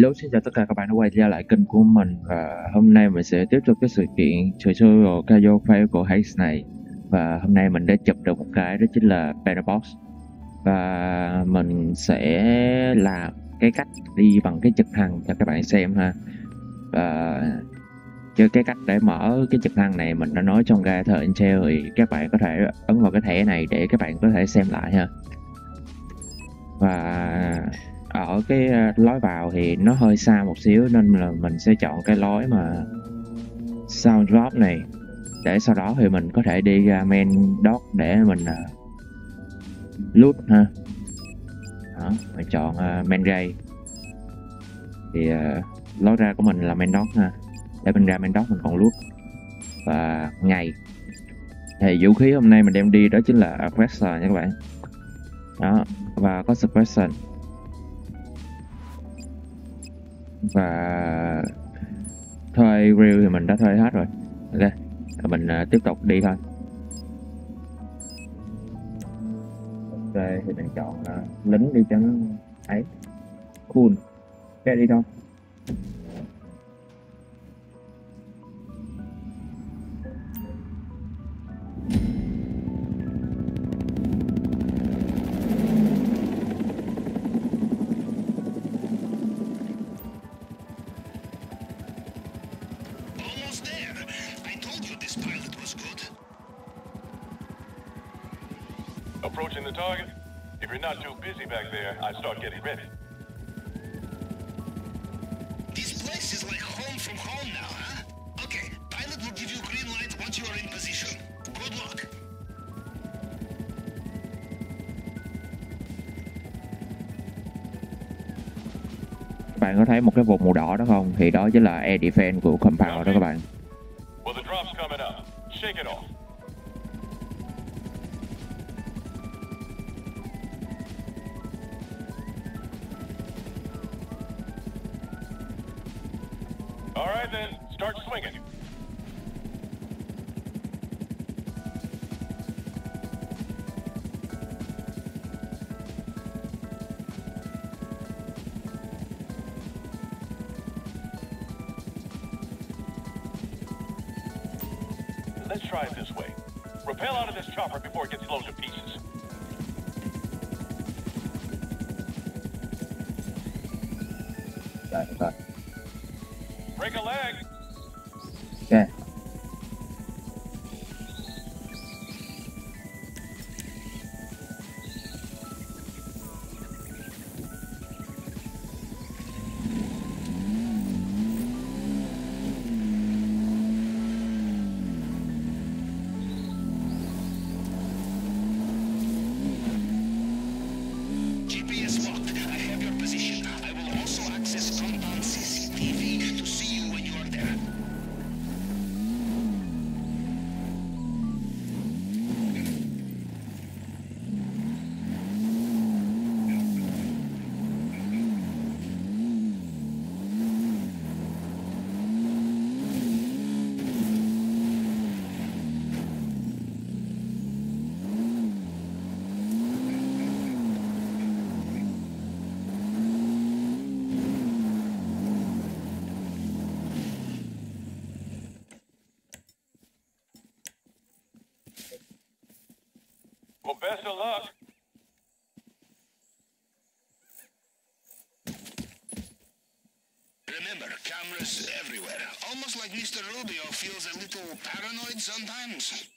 Hello, xin chào tất cả các bạn đã quay trở lại kênh của mình. Và hôm nay mình sẽ tiếp tục cái sự kiện tutorial Kayo File của Haze này. Và hôm nay mình đã chụp được một cái, đó chính là Banner Box. Và mình sẽ làm cái cách đi bằng cái trực thăng cho các bạn xem ha. Và chứ cái cách để mở cái trực thăng này mình đã nói trong Gather Intel, thì các bạn có thể ấn vào cái thẻ này để các bạn có thể xem lại ha. Và ở cái lối vào thì nó hơi xa một xíu nên là mình sẽ chọn cái lối mà sound drop này, để sau đó thì mình có thể đi ra main dock để mình loot ha. Đó, mình chọn main gate thì lối ra của mình là main dock ha, để mình ra main dock mình còn loot. Và ngày thì vũ khí hôm nay mình đem đi đó chính là aggressor nha các bạn. Đó, và có suppression và thuê reel thì mình đã thuê hết rồi. Ok, mình tiếp tục đi thôi. Ok, thì mình chọn lính đi cho nó ấy cool. Ok, đi thôi. Approaching the target. If you're not too busy back there, I'd start getting ready. This place is like home from home now, huh? Okay, pilot will give you green light once you are in position. Good luck. Bạn có thấy một cái vùng màu đỏ đó không? Thì đó chính là air defense của compound đó các bạn. Well, the drop's coming up. Shake it off. All right then, start swinging. Let's try it this way. Rappel out of this chopper before it gets blown to pieces. Rồi. Break a leg. Ok. GPS locked. I have your position. I will also access compound CCTV to see you when you are there. Well, best of luck. Remember, cameras everywhere. Almost like Mr. Rubio feels a little paranoid sometimes.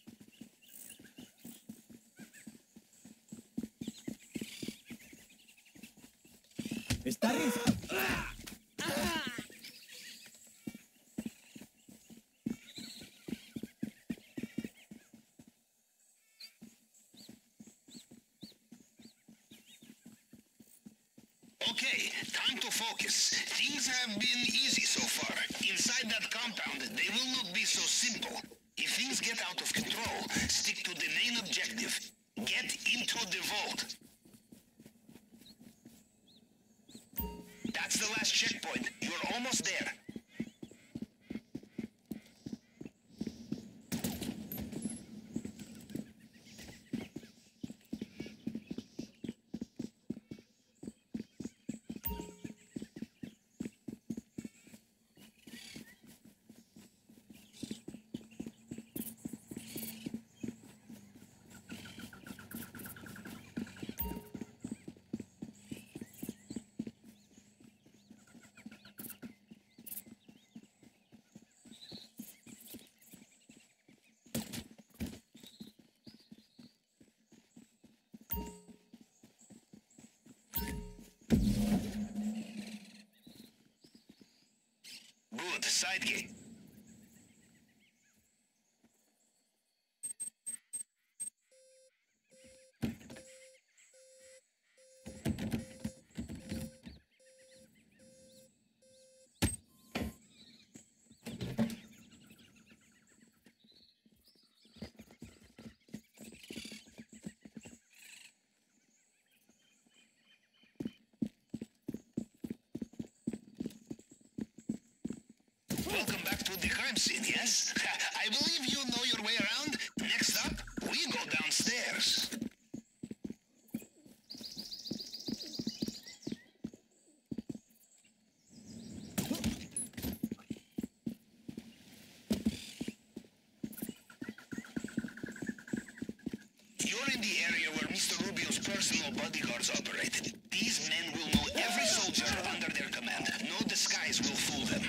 Okay, time to focus. Things have been easy so far. Inside that compound, they will not be so simple. If things get out of control, stick to the main objective. Get into the vault. That's the last checkpoint. You're almost there. Good, side gate. Welcome back to the crime scene, yes? I believe you know your way around. Next up, we go downstairs. You're in the area where Mr. Rubio's personal bodyguards operate. These men will know every soldier under their command. No disguise will fool them.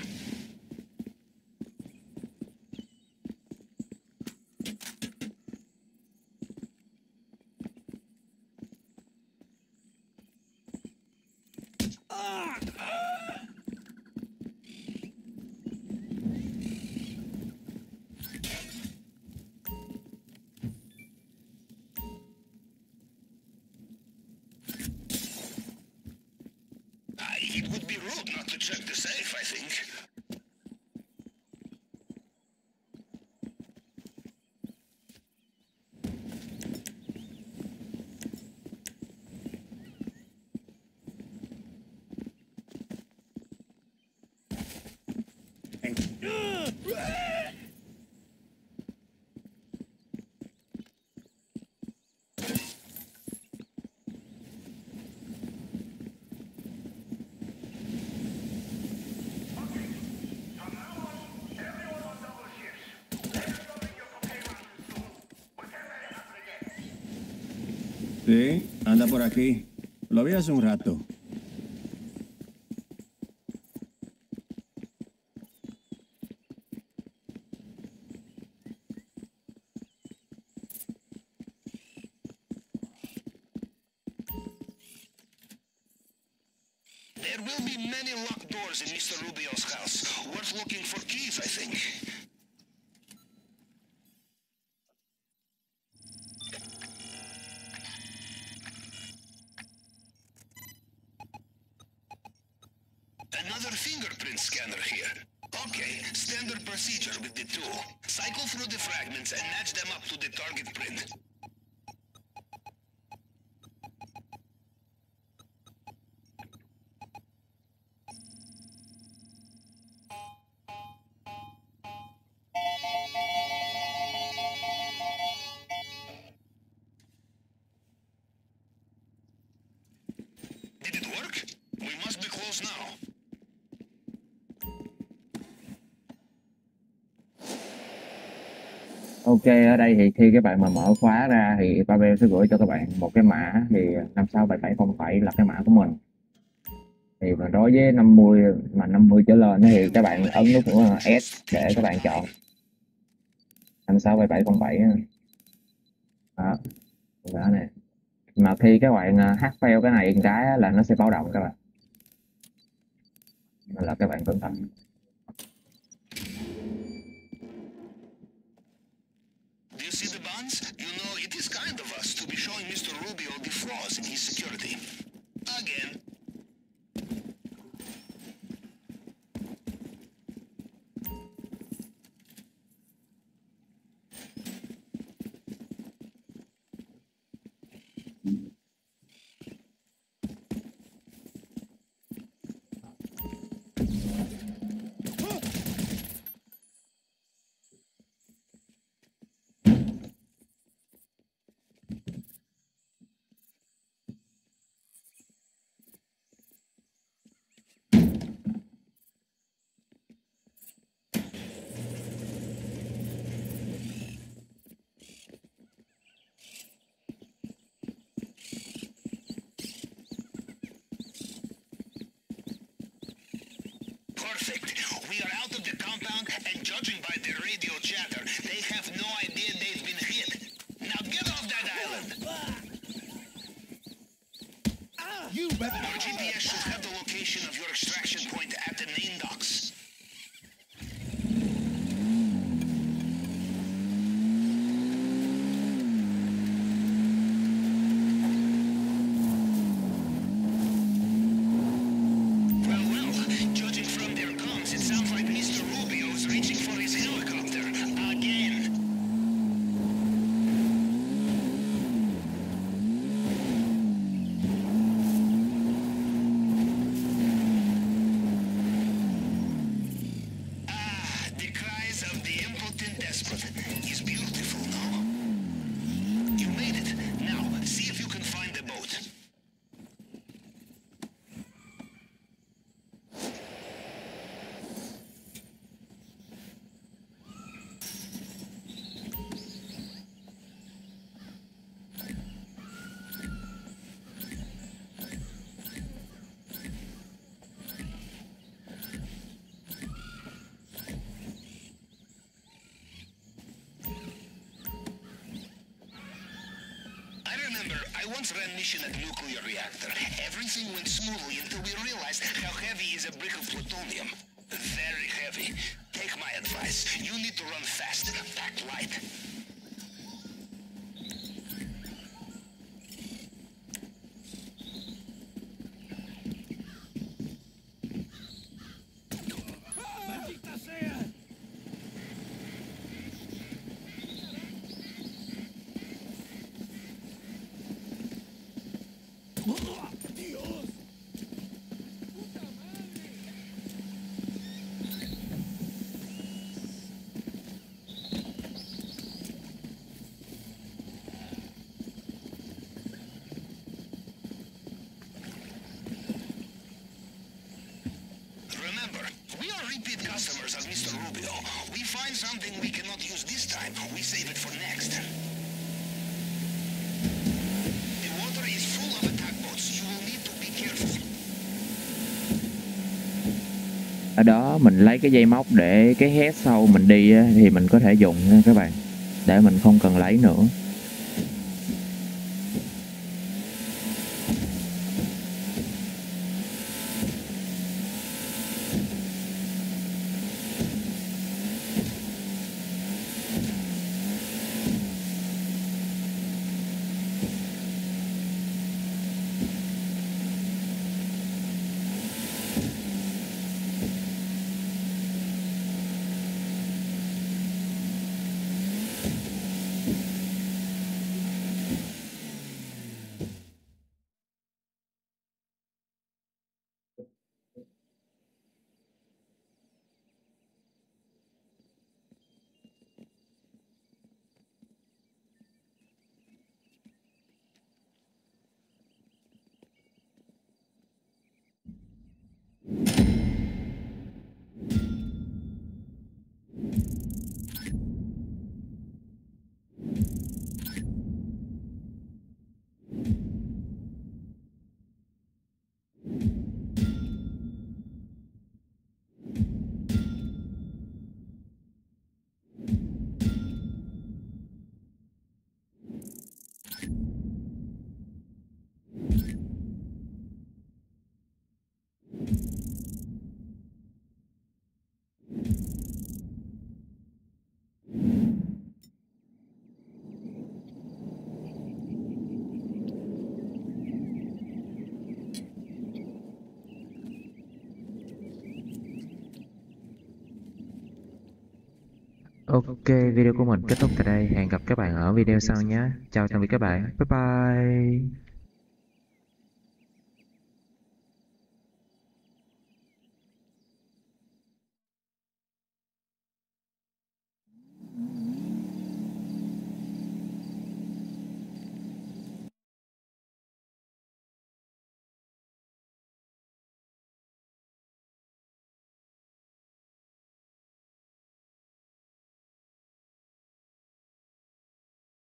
It would be rude not to check the safe, I think. Sí, anda por aquí. Lo vi hace un rato. There will be many locked doors in Mr. Rubio's house. Worth looking for keys, I think. Another fingerprint scanner here. Okay, standard procedure with the tool. Cycle through the fragments and match them up to the target print. Did it work? We must be close now. Ok, ở đây thì khi các bạn mà mở khóa ra thì Pavel sẽ gửi cho các bạn một cái mã, thì 567707 là cái mã của mình. Thì mà đối với 50 mà 50 trở lên thì các bạn ấn nút S để các bạn chọn 567707 đó, đó này. Mà khi các bạn hack fail cái này cái là nó sẽ báo động các bạn, nên là các bạn cẩn thận. Do you see the bonds? You know, it is kind of us to be showing Mr. Rubio the flaws in his security. Again. Perfect. We are out of the compound, and judging by their radio chatter, they have no idea they've been hit. Now get off that island! Your GPS should have the location of your extraction point at the main docks. once ran mission at nuclear reactor. Everything went smoothly until we realized how heavy is a brick of plutonium. Very heavy. Take my advice. You need to run fast. Pack light. Remember, we are repeat customers of Mr. Rubio. We find something we cannot use this time, we save it for next. The water is full of attack boats. You will need to be careful. Ở đó mình lấy cái dây móc để cái head sau mình đi á, thì mình có thể dùng nha các bạn, để mình không cần lấy nữa. Ok, video của mình kết thúc tại đây. Hẹn gặp các bạn ở video sau nhé. Chào tạm biệt các bạn. Bye bye.